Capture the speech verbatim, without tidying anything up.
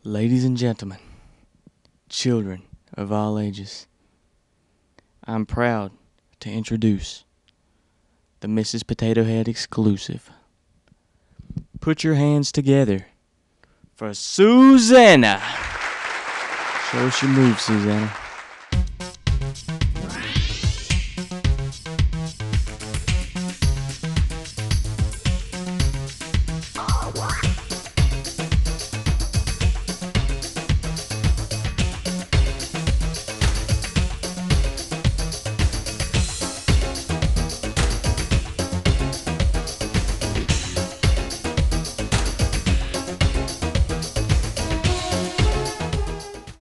Ladies and gentlemen, children of all ages, I'm proud to introduce the Missus Potato Head exclusive. Put your hands together for Susanna. Show us your moves, Susanna.